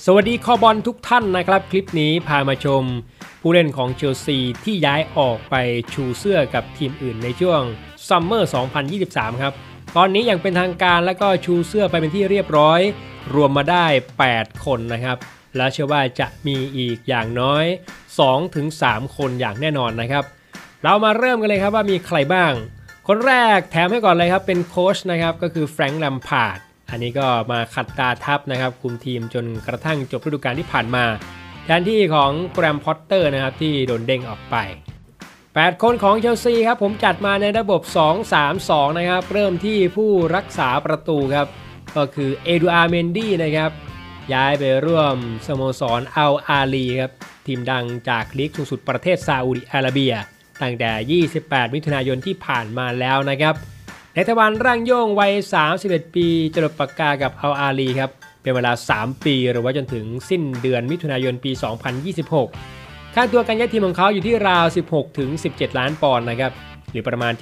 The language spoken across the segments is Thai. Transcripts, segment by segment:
สวัสดีคอบอลทุกท่านนะครับคลิปนี้พามาชมผู้เล่นของเชลซีที่ย้ายออกไปชูเสื้อกับทีมอื่นในช่วงซัมเมอร์ 2023 ครับตอนนี้อย่างเป็นทางการแล้วก็ชูเสื้อไปเป็นที่เรียบร้อยรวมมาได้8คนนะครับและเชื่อว่าจะมีอีกอย่างน้อย 2-3 คนอย่างแน่นอนนะครับเรามาเริ่มกันเลยครับว่ามีใครบ้างคนแรกแถมให้ก่อนเลยครับเป็นโค้ชนะครับก็คือแฟรงค์ แลมพาร์ดอันนี้ก็มาขัดตาทับนะครับคุมทีมจนกระทั่งจบฤดูกาลที่ผ่านมาแทนที่ของแกรมพอตเตอร์นะครับที่โดนเด้งออกไป8คนของเชลซีครับผมจัดมาในระบบ 2-3-2 นะครับเริ่มที่ผู้รักษาประตูครับก็คือเอดูอาร์เมนดี้นะครับย้ายไปร่วมสโมสรอัลอาลีครับทีมดังจากลีกสูงสุดประเทศซาอุดิอาระเบียตั้งแต่28มิถุนายนที่ผ่านมาแล้วนะครับเนธวันร่างโย่งวัย31ปีจรดปากกากับอัลอาลีครับเป็นเวลา3ปีหรือว่าจนถึงสิ้นเดือนมิถุนายนปี2026ค่าตัวการย้ายทีมของเขาอยู่ที่ราว16-17 ล้านปอนด์นะครับหรือประมาณ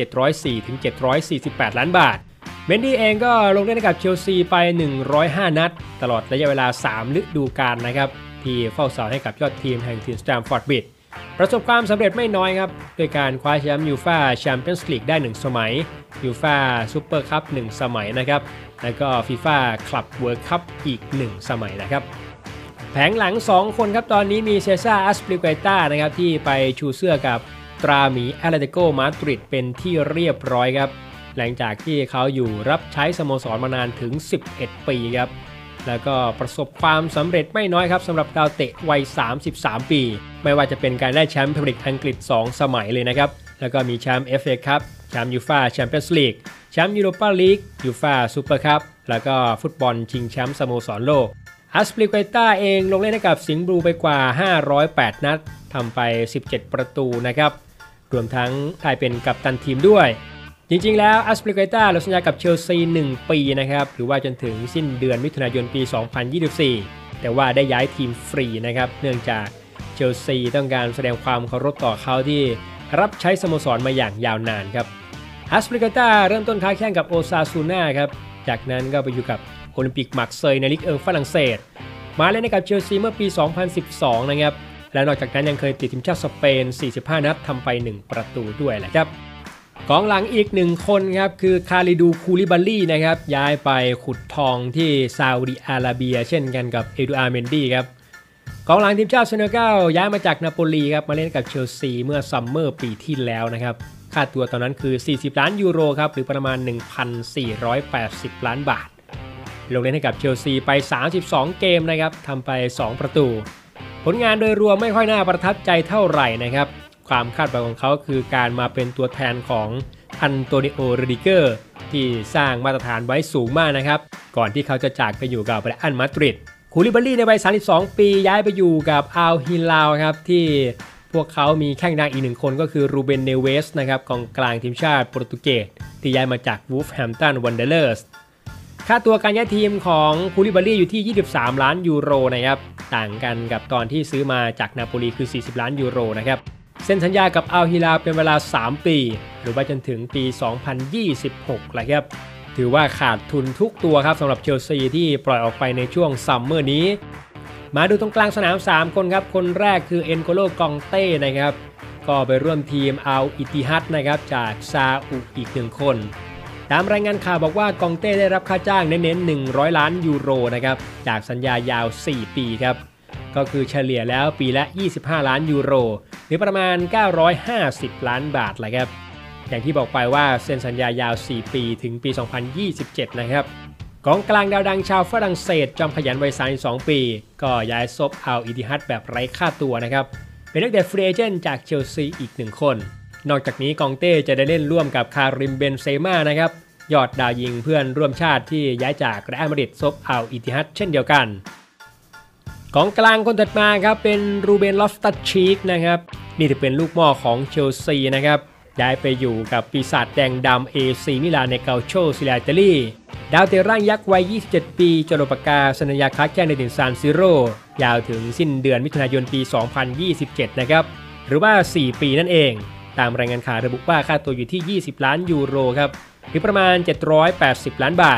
704-748 ล้านบาทเมนดี้เองก็ลงเล่นให้กับเชลซีไป105นัดตลอดระยะเวลา3ฤดูกาลนะครับที่เฝ้าเสาให้กับยอดทีมแห่งทีมสแตมฟอร์ดบริดจ์ประสบความสำเร็จไม่น้อยครับโดยการคว้าแชมป์ยูฟ่าแชมเปี้ยนส์ลีกได้1สมัยยูฟ่าซูเปอร์คัพ1สมัยนะครับแล้วก็ฟีฟ่าคลับเวิลด์คัพอีก1สมัยนะครับแผงหลัง2คนครับตอนนี้มีเซซ่า อัสปลิเกต้านะครับที่ไปชูเสื้อกับตราหมีแอตเลติโกมาดริดเป็นที่เรียบร้อยครับหลังจากที่เขาอยู่รับใช้สโมสรมานานถึง11ปีครับแล้วก็ประสบความสำเร็จไม่น้อยครับสำหรับดาวเตะวัย33ปีไม่ว่าจะเป็นการได้แชมป์พรีเมียร์ลีกอังกฤษ2สมัยเลยนะครับแล้วก็มีแชมป์ FA คัพแชมป์ยูฟ่าแชมเปี้ยนส์ลีกแชมป์ยูโรปาลีกยูฟ่าซูเปอร์คัพแล้วก็ฟุตบอลชิงแชมป์สโมสรโลกอัสปลิเกต้าเองลงเล่นให้กับสิงห์บลูไปกว่า508นัดทำไป17ประตูนะครับรวมทั้งได้เป็นกัปตันทีมด้วยจริงๆแล้วอัสปลิเกต้าลงสัญญากับเชลซี1ปีนะครับหรือว่าจนถึงสิ้นเดือนมิถุนายนปี2024แต่ว่าได้ย้ายทีมฟรีนะครับเนื่องจากเชลซีต้องการแสดงความเคารพต่อเขาที่รับใช้สโมสรมาอย่างยาวนานครับอัสปลิเกต้าเริ่มต้นค้าแข่งกับโอซาซูน่าครับจากนั้นก็ไปอยู่กับโอลิมปิกมาร์เซย์ในลีกฝรั่งเศสมาเล่นให้กับเชลซีเมื่อปี2012นะครับและนอกจากนั้นยังเคยติดทีมชาติสเปน45นัดทำไป1ประตูด้วยแหละครับกองหลังอีก1คนครับคือคาลิดูคูลิบาลี่นะครับย้ายไปขุดทองที่ซาอุดิอาระเบียเช่นกันกับเอดูอาร์เมนดี้ครับกองหลังทีมชาติเซเนกัลย้ายมาจากนาโปลีครับมาเล่นกับเชลซีเมื่อซัมเมอร์ปีที่แล้วนะครับค่าตัวตอนนั้นคือ40ล้านยูโรครับหรือประมาณ 1,480 ล้านบาทลงเล่นให้กับเชลซีไป32เกมนะครับทำไป2ประตูผลงานโดยรวมไม่ค่อยน่าประทับใจเท่าไหร่นะครับความคาดหวังของเขาคือการมาเป็นตัวแทนของอันโตนิโอ รูดิเกอร์ที่สร้างมาตรฐานไว้สูงมากนะครับก่อนที่เขาจะจากไปอยู่กับไบรอันมาดริดคูลิบาลี่ในวัย32ปีย้ายไปอยู่กับอัลฮิลาลครับที่พวกเขามีแข้งดังอีก1คนก็คือรูเบน เนเวสนะครับกองกลางทีมชาติโปรตุเกสที่ย้ายมาจากวูฟแฮมป์ตันวันเดอร์เลอร์สค่าตัวการย้ายทีมของคูลิบาลี่อยู่ที่23ล้านยูโรนะครับต่างกันกับตอนที่ซื้อมาจากนาโปลีคือ40ล้านยูโรนะครับเซ็นสัญญากับอัลฮิลาลเป็นเวลา3ปีหรือว่าจนถึงปี2026เลยครับถือว่าขาดทุนทุกตัวครับสำหรับเชลซีที่ปล่อยออกไปในช่วงซัมเมอร์นี้มาดูตรงกลางสนาม3คนครับคนแรกคือเอ็นโกโล กองเต้นะครับก็ไปร่วมทีมอัลอิติฮัดนะครับจากซาอุอีก1คนตามรายงานข่าวบอกว่ากองเต้ได้รับค่าจ้างเน้นๆ100ล้านยูโรนะครับจากสัญญายาว4ปีครับก็คือเฉลี่ยแล้วปีละ25ล้านยูโรหรือประมาณ950ล้านบาทแหละครับอย่างที่บอกไปว่าเซ็นสัญญายาว4ปีถึงปี2027นะครับกองกลางดาวดังชาวฝรั่งเศสจอมขยันวัย32ปีก็ย้ายซบอัลอิติฮัดแบบไร้ค่าตัวนะครับเป็นนักเตะฟรีเอเจนต์จากเชลซีอีก1คนนอกจากนี้กองเต้จะได้เล่นร่วมกับคาริม เบนเซม่านะครับยอดดาวยิงเพื่อนร่วมชาติที่ย้ายจากเรอัลมาดริดซบอัลอิติฮัดเช่นเดียวกันกองกลางคนถัดมาครับเป็นรูเบน ลอฟตัสชีคนะครับนี่ถือเป็นลูกหม้อของเชลซีนะครับย้ายไปอยู่กับปีศาจแดงดำ AC มิลานในเกาโชซิลาเตลีดาวเตะร่างยักษ์วัย27ปีจรดปากกาสัญญาค้าแข้งในถิ่นซานซิโร่ยาวถึงสิ้นเดือนมิถุนายนปี2027นะครับหรือว่า4ปีนั่นเองตามรายงานข่าวระบุว่าค่าตัวอยู่ที่20ล้านยูโรครับหรือประมาณ780ล้านบาทเซ็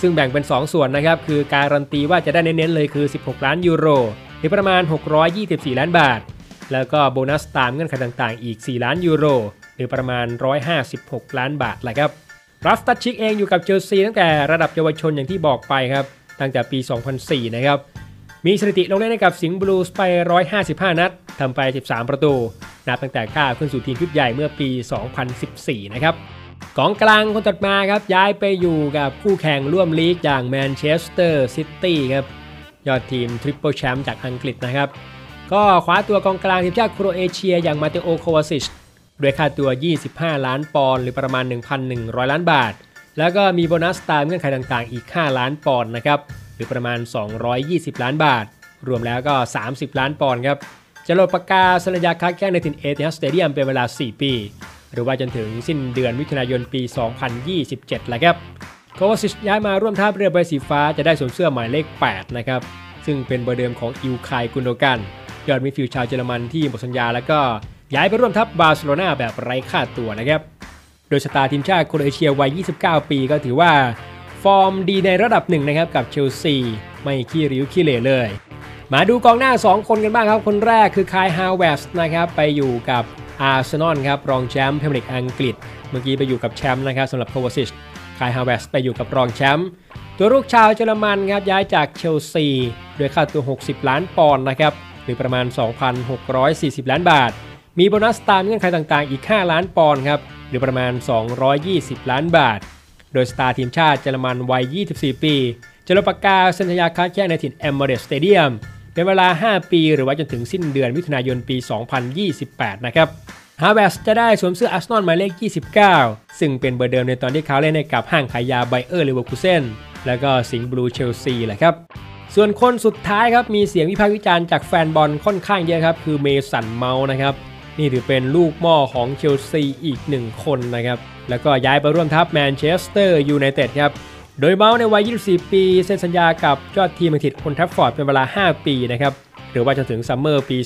ซึ่งแบ่งเป็น2ส่วนนะครับคือการันตีว่าจะได้เน้นๆเลยคือ16ล้านยูโรหรือประมาณ624ล้านบาทแล้วก็โบนัสตามเงื่อนไขต่างๆอีก4ล้านยูโรหรือประมาณ156ล้านบาทแหละครับรัฟตัชชิกเองอยู่กับเชลซีตั้งแต่ระดับเยาวชนอย่างที่บอกไปครับตั้งแต่ปี 2004 นะครับมีสถิติลงเล่นให้กับสิงห์บลูส์ไป155นัดทำไป13ประตูนับตั้งแต่ก้าวขึ้นสู่ทีมชุดใหญ่เมื่อปี 2014 นะครับกองกลางคนถัดมาครับย้ายไปอยู่กับคู่แข่งร่วมลีกอย่างแมนเชสเตอร์ซิตี้ครับยอดทีมทริปเปิลแชมป์จากอังกฤษนะครับก็คว้าตัวกองกลางทีมชาติโครเอเชียอย่างมาเตโอโควาซิชด้วยค่าตัว25ล้านปอนด์หรือประมาณ 1,100 ล้านบาทแล้วก็มีโบนัสตามเงื่อนไขต่างๆอีก5ล้านปอนด์นะครับหรือประมาณ220ล้านบาทรวมแล้วก็30ล้านปอนด์ครับจะลดปากกาสัญญาค้าแข้งในถิ่นเอติฮัดสเตเดียมเป็นเวลา4ปีหรือว่าจนถึงสิ้นเดือนมิถุนายนปี 2027แหละครับโควาซิชย้ายมาร่วมทัพเรือใบสีฟ้าจะได้สวมเสื้อหมายเลข8นะครับซึ่งเป็นเบอร์เดิมของอิลคายกุนโดกันยอดมิดฟิลด์ชาวเยอรมันที่หมดสัญญาแล้วก็ย้ายไปร่วมทัพบาร์เซโลนาแบบไร้ค่าตัวนะครับโดยสตาร์ทีมชาติโครเอเชียวัย29ปีก็ถือว่าฟอร์มดีในระดับหนึ่งนะครับกับเชลซีไม่ขี้ริ้วขี้เหร่เลยมาดูกองหน้า2คนกันบ้างครับคนแรกคือคายฮาวเวสนะครับไปอยู่กับอาร์เซนอลครับรองแชมป์พรีเมียร์ลีกอังกฤษเมื่อกี้ไปอยู่กับแชมป์นะครับสำหรับโควาซิชคายฮาวเวสไปอยู่กับรองแชมป์ตัวลูกชาวเยอรมันครับย้ายจากเชลซีด้วยค่าตัว60ล้านปอนด์นะครับหรือประมาณ 2,640 ล้านบาทมีโบนัสตามเงื่อนไขต่างๆอีก5ล้านปอนด์ครับหรือประมาณ220ล้านบาทโดยสตาร์ทีมชาติเยอรมันวัย24ปีจะลดปากกาเซ็นสัญญาค้าแข้งในถิ่นเอมิเรตส์สเตเดียมเป็นเวลา5ปีหรือว่าจนถึงสิ้นเดือนมิถุนายนปี 2028 นะครับฮาเวสจะได้สวมเสื้ออาร์เซนอลหมายเลข29ซึ่งเป็นเบอร์เดิมในตอนที่เขาเล่นให้กับห้างขายยาไบเออร์เลเวอร์คูเซ่นแล้วก็สิงห์บลูเชลซีแหละครับส่วนคนสุดท้ายครับมีเสียงวิพากษ์วิจารณ์จากแฟนบอลค่อนข้างเยอะครับคือเมสันเมาส์นะครับนี่ถือเป็นลูกหม้อของเชลซีอีก1คนนะครับแล้วก็ย้ายไปร่วมทัพแมนเชสเตอร์ยูไนเต็ดครับโดยเมาส์ในวัย24ปีเซ็นสัญญากับยอดทีมอังกฤษโอลด์แทราฟฟอร์ดเป็นเวลา5ปีนะครับหรือว่าจนถึงซัมเมอร์ปี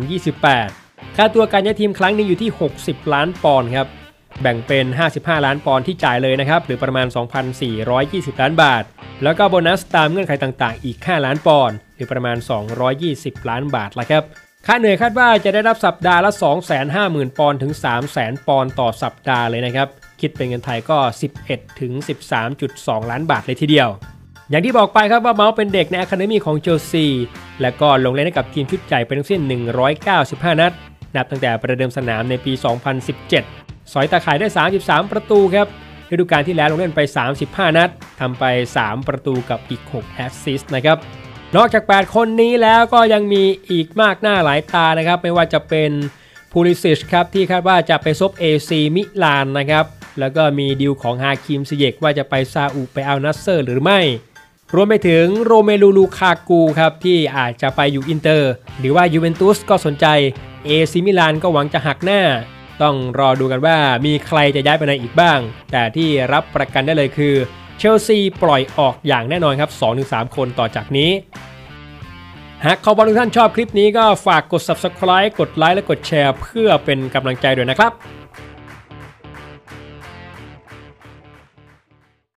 2028 ค่าตัวการย้ายทีมครั้งนี้อยู่ที่60ล้านปอนด์ครับแบ่งเป็น55ล้านปอนด์ที่จ่ายเลยนะครับหรือประมาณ 2,420 ล้านบาทแล้วก็โบนัสตามเงื่อนไขต่างๆอีก5ล้านปอนด์หรือประมาณ220ล้านบาทละครับค่าเหนื่อยคาดว่าจะได้รับสัปดาห์ละ 250,000 ปอนด์ถึง 300,000 ปอนด์ต่อสัปดาห์เลยนะครับคิดเป็นเงินไทยก็11ถึง 13.2 ล้านบาทเลยทีเดียวอย่างที่บอกไปครับว่าเมาส์เป็นเด็กในอะคาเดมี่ของเชลซีและก็ลงเล่นให้กับทีมชุดใหญ่ไปทั้งสิ้น195นัดนับตั้งแต่ประเดิมสนามในปี 2017 สอยตาข่ายได้33ประตูครับฤดูกาลที่แล้วลงเล่นไป35นัดทำไป3ประตูกับอีก6แอสซิสต์นะครับนอกจาก8คนนี้แล้วก็ยังมีอีกมากหน้าหลายตานะครับไม่ว่าจะเป็นพูลิซิชครับที่คาดว่าจะไปซบ AC มิลานนะครับแล้วก็มีดีลของฮาคิมซิเยกว่าจะไปซาอุไปอัลนัสเซอร์หรือไม่รวมไปถึงโรเมลูลูคากูครับที่อาจจะไปอยู่อินเตอร์หรือว่ายูเวนตุสก็สนใจ AC มิลานก็หวังจะหักหน้าต้องรอดูกันว่ามีใครจะย้ายไปไหนอีกบ้างแต่ที่รับประกันได้เลยคือเชลซีปล่อยออกอย่างแน่นอนครับ 2-3 คนต่อจากนี้หากทุกท่านชอบคลิปนี้ก็ฝากกด Subscribe กดไลค์และกดแชร์เพื่อเป็นกำลังใจด้วยนะครับ